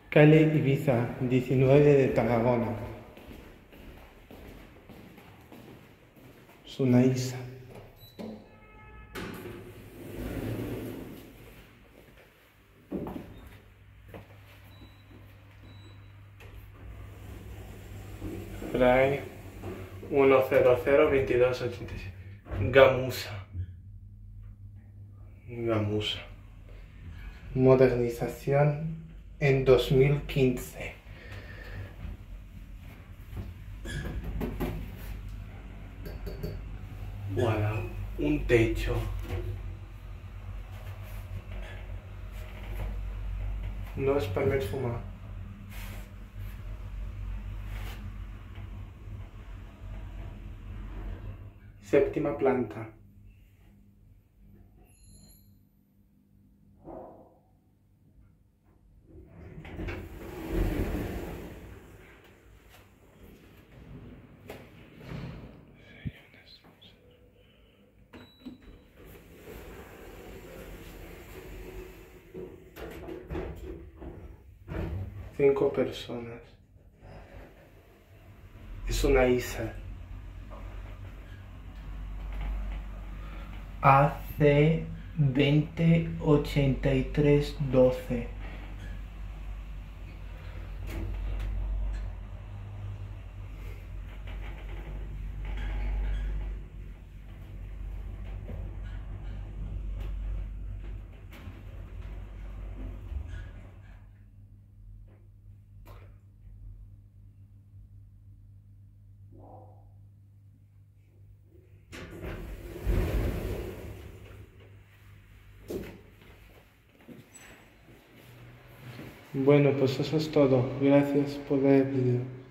Calle Ibiza, 19 de Tarragona. Sunaísa. Fray 1002287. Gamusa. Gamusa. Modernización en 2015. Voilà, un techo. No es permet fumar. Séptima planta. Cinco personas. Es una ISA. AC 208312. Bueno, pues eso es todo. Gracias por ver el vídeo.